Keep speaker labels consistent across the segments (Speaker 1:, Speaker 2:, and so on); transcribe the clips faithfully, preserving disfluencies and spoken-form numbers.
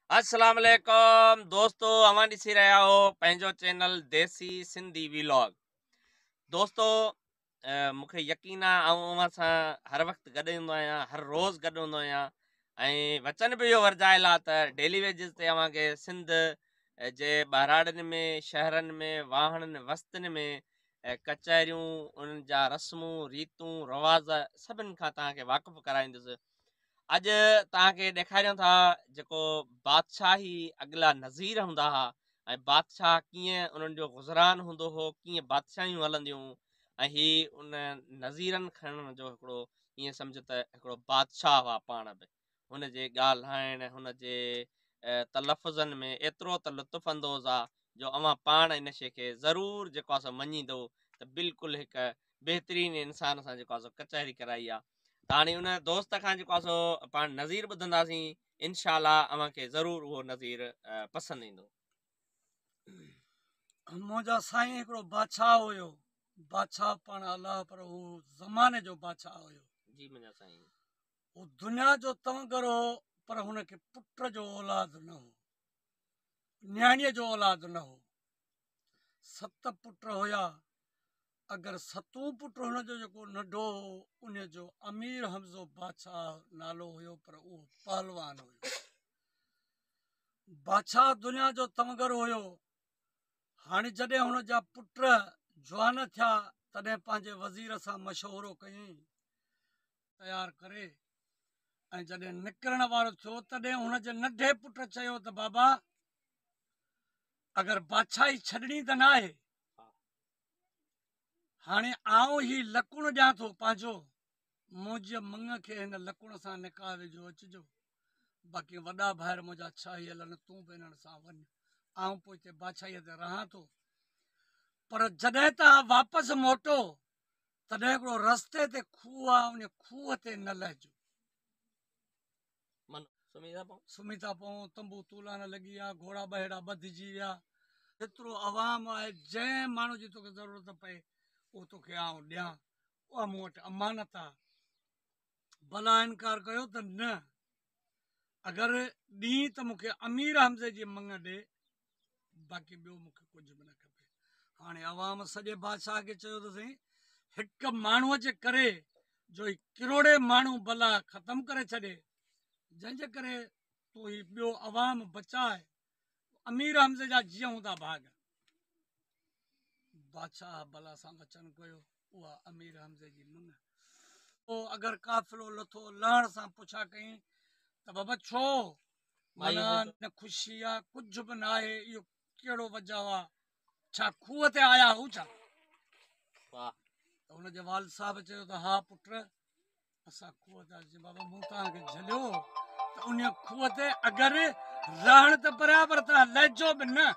Speaker 1: अस्सलाम वालेकुम दोस्तों, अवां ॾिसी रहिया हो पंहिंजो चैनल देसी सिंधी व्लॉग। दोस्तों, अ, मूंखे यकीन आहे आऊं अवां सां हर वक़्तु गॾु हूंदो आहियां, हर रोज़ु गॾु हूंदो आहियां ऐं वचन बि इहो वरजाइल आहे त डेली वेजिस ते अव्हांखे सिंध अ, जे ॿाराड़नि में, शहरनि में, वाहणनि वस्तनि में अ, कचहरियूं, उन्हनि जा रस्मूं रीतूं रवाज़ सभिनि खां तव्हांखे वाक़ुफ़ु कराईंदुसि। अॼु तव्हांखे ॾेखारियूं था जेको बादशाही अॻिला नज़ीर हूंदा हुआ ऐं बादशाह कीअं उन्हनि जो गुज़रान हूंदो हो, कीअं बादशाहियूं हलंदियूं हुयूं ऐं हीअ उन नज़ीरनि खणण जो हिकिड़ो ईअं सम्झ त हिकिड़ो बादशाह हुआ पाण बि। हुन जे ॻाल्हाइण, हुन जे अ, तलफ़ुज़नि में एतिरो त लुत्फ़ अंदोज़ आहे जो अव्हां पाण इन शइ खे ज़रूरु जेको आहे सो मञींदो त बिल्कुलु हिकु बहितरीनु इंसान सां जेको आहे सो कचहरी कराई आहे। त हाणे उन दोस्त खां जेको आहे सो पाण नज़ीर ॿुधंदासीं। इनशाला अव्हांखे ज़रूरु उहो नज़ीर अ, पसंदि ईंदो।
Speaker 2: मुंहिंजा साईं हिकिड़ो बादशाह हुयो। बादशाह पाण अलाह, पर हू ज़माने जो बादशाह हुयो।
Speaker 1: जी मुंहिंजा साईं।
Speaker 2: हू दुनिया जो तंगर हो, पर हुनखे पुट जो औलाद न हो, न्याणीअ जो औलाद न हो। सत पुट हुया। अगरि सतूं पुट हुनजो जेको नंढो हो, उन जो अमीर हमज़ो बादशाह नालो हुयो, पर उहो पहलवान हुयो। बादशाह दुनिया जो तंगर हुयो। हाणे जॾहिं हुन जा पुट जवान थिया, तॾहिं पंहिंजे वज़ीर सां मशवरो कयईं तयारु करे, ऐं जॾहिं निकिरण वारो थियो तॾहिं हुनजे नंढे पुट चयो त बाबा, अगरि बादशाही छॾणी त न आहे, हाणे आउं ही लकुण ॾियां थो पंहिंजो, मुंहिंजे मंग खे हिन लकुण सां निकाह वेझो अचिजो, बाक़ी वॾा भाइर मुंहिंजा छा ई हलनि, तूं बि हिननि सां वञ, आउं पोइ हिते बादशाहीअ ते रहां थो। पर जॾहिं तव्हां वापसि मोटो, तॾहिं हिकिड़ो रस्ते ते खूह आहे, उन खूह ते न लहिजो। सुम्ही था पऊं, तंबू तूलान लॻी विया, घोड़ा ॿहेड़ा ॿधिजी विया, एतिरो आवाम आहे, जंहिं माण्हू जी तोखे ज़रूरत पए उहो तोखे आउं ॾियां, उहा मूं वटि अमानत आहे। भला इनकार कयो त न, अगरि ॾीं त मूंखे अमीर हमज़े जी मंग ॾे, बाक़ी ॿियो मूंखे कुझु बि न खपे। हाणे अवाम सॼे बादशाह खे चयो त साईं, हिकु माण्हूअ जे करे जो ही किरोड़े माण्हू भला ख़तमु करे छॾे, जंहिंजे करे तूं ही ॿियो अवाम बचाए, अमीर हमज़े जा जीअं हूंदा भाग। बादशाह भला सां वचन कयो, उहा अमीर हमज़े जी मुंग। पोइ अगरि काफ़िलो लथो, लहण सां पुछा कई त बाबा छो, माना न ख़ुशी आहे, कुझु बि न आहे, इहो कहिड़ो वजह आहे, छा खूह ते आया हूं छा? त हुनजे वाल साहब चयो त हा पुट, असां खूह ते आयासीं। बाबा मूं तव्हांखे झलियो त उन खूह ते अगरि रहण त बराबरि तव्हां लहिजो बि न,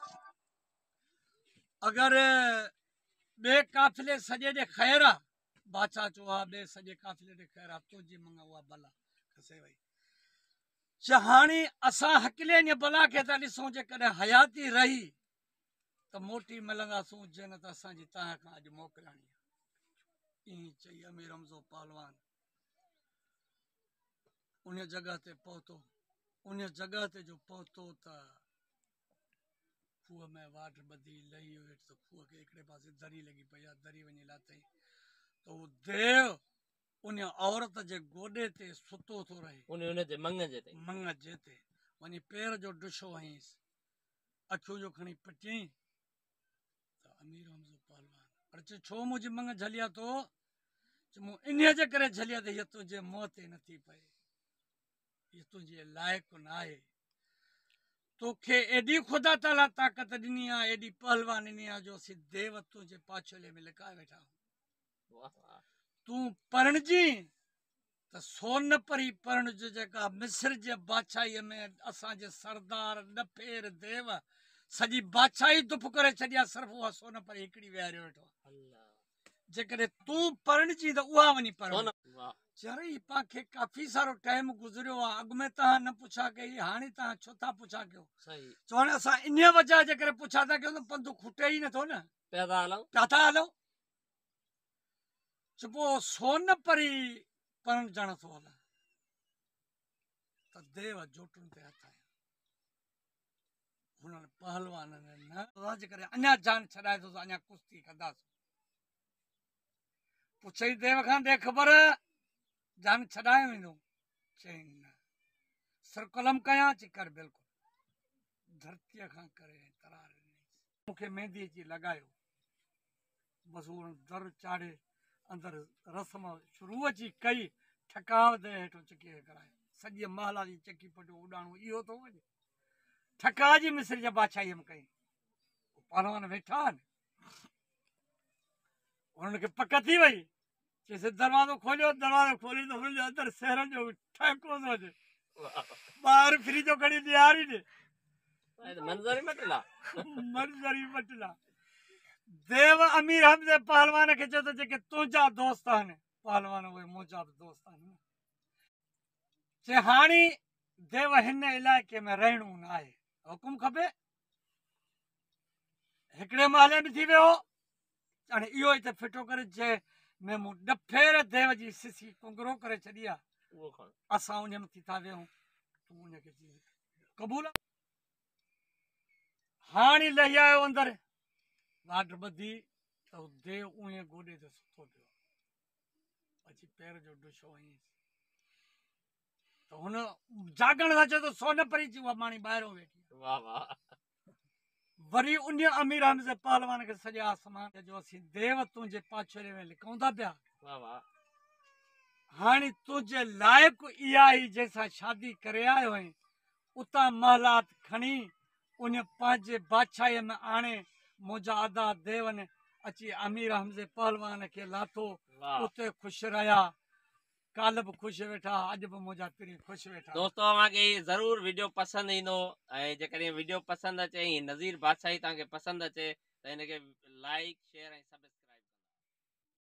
Speaker 2: अगरि ॿिए काफ़िले सॼे ॾे ख़ैर आहे, बादशाह चयो हा ॿिए सॼे काफ़िले ॾे ख़ैर आहे, तुंहिंजी मंग उहा भला खसे वई। च हाणे असां हकिले इन भला खे था ॾिसूं, जेकॾहिं हयाती रही त मोटी मिलंदासूं, जे न त असांजी तव्हां खां अॼु मोकिलाणी आहे। ईअं चई अमीर हमज़ो पहलवान उन जॻह ते पहुतो। उन जॻह ते जो पहुतो त खूह में वाट ॿधी लही वियो हेठि, त खूह खे हिकिड़े पासे दरी लॻी पई आहे, दरी वञी लाथई त उहो देव उन औरत जे गोॾे ते सुतो थो रहे,
Speaker 1: उन उन जे मंग जे ते
Speaker 2: मंग जे ते वञी पेर जो ॾुशो हईंसि, अखियूं जो खणी पटियईं त अमीर हमज़ो पहलवान अड़े चयो छो मुंहिंजी मंग झलिया तो? चयो मूं इन्हीअ जे करे झलिया त हीअ तुंहिंजे मुंहं ते नथी पए, हीअ तुंहिंजे लाइक़ु न आहे, तोखे एॾी ख़ुदा ताला ताक़त ॾिनी आहे, एॾी पहलवान ॾिनी आहे, जो असीं देव तुंहिंजे पाछोले में लिकाए वेठा आहियूं। तूं परणजी त सोन परी परणज, जेका मिस्र जे बादशाहीअ में असांजे सरदार ॾफेर देव सॼी बादशाही दुप करे छॾी आहे, सिर्फ़ु उहा सोन परी हिकिड़ी विहारे वेठो आहे। जेकॾहिं तूं परणजी त उहा वञी परण। चरे पांखे काफ़ी सारो टाइम गुज़रियो आहे, अॻु में तव्हां न पुछा कई, हाणे तव्हां छो था पुछा कयो? चो हाणे असां इन वजह जे करे पुछा था कयूं त पंधु खुटे ई नथो न, पिया था हलूं पिया था हलूं। चुपो सोन परी परणजण थो हले त देव जोटुनि ते हथ आया, हुननि पहलवाननि न राज करे अञा जान छॾाए थो त अञा कुश्ती कंदासीं। पुछई देव खां दे ख़बर जान छॾाए वेंदो? चई न। सिर कलम कयां? ची कर बिल्कुलु। धरतीअ खां करे तरार मूंखे मेहंदी जी लॻायो। बसि उहो दर चाढ़े अंदरि रस्म शुरू अची कई, ठकाव ते हेठो चकीअ करायो। सॼी महला जी चकी पटो उॾाणो इहो थो वञे। ठका जी मिस्र जे बादशाहीअ में कई। पहलवान वेठा आहिनि, उन्हनि खे पक थी वई। चइसि दरवाज़ो खोलियो। दरवाज़ो खोली त हुनजे अंदरि शहरनि जो ठहिको थो अचे। ॿाहिरि फ्रिजो खणी ॾियारी ॾे
Speaker 1: मंज़र ई मटला
Speaker 2: मंज़र ई मटला। देव अमीर हमज़े पहलवान खे चयो त जेके तुंहिंजा दोस्त आहिनि पहलवान उहे मुंहिंजा बि दोस्त आहिनि। चए हाणे देव हिन इलाइक़े में रहणो न आहे, हुकुम खपे। हिकिड़े महले में थी वियो हाणे इहो हिते फिटो करे चए में मूं डफेर देव जी सिसी कुंगरो करे छॾी आहे, असां उन में थी था वेहूं, तूं उनखे क़बूल। हाणे लही आयो अंदरि, वाट ॿधी त देव उहे गोॾे ते सुतो पियो। अची पैर जो डुशो हईंसि त हुन जागण सां चयो त सोन परी जी उहा माणी ॿाहिरों वेठी।
Speaker 1: वाह वाह।
Speaker 2: वरी उन अमीर हमज़े पहलवान खे सॼे आसमान जो असीं देव तुंहिंजे पाछड़े में लिखूं था पिया।
Speaker 1: वाह वाह।
Speaker 2: हाणे तुंहिंजे लाइक़ु इहा ई जंहिंसां शादी करे आयो आहीं, उतां महलात खणी उन पंहिंजे बादशाहीअ में आणे मुंहिंजा अदा देवन अची अमीर हमज़े पहलवान खे लाथो। उते ख़ुशि रहिया, काल्ह बि ख़ुशि वेठा, अॼु बि मुंहिंजा पीढ़ी ख़ुशि वेठा।
Speaker 1: दोस्तो तव्हांखे ज़रूरु वीडियो पसंदि ईंदो ऐं जेकॾहिं वीडियो पसंदि अचे ऐं नज़ीर बादशाही तव्हांखे पसंदि अचे त हिनखे लाइक शेयर ऐं सब्सक्राइब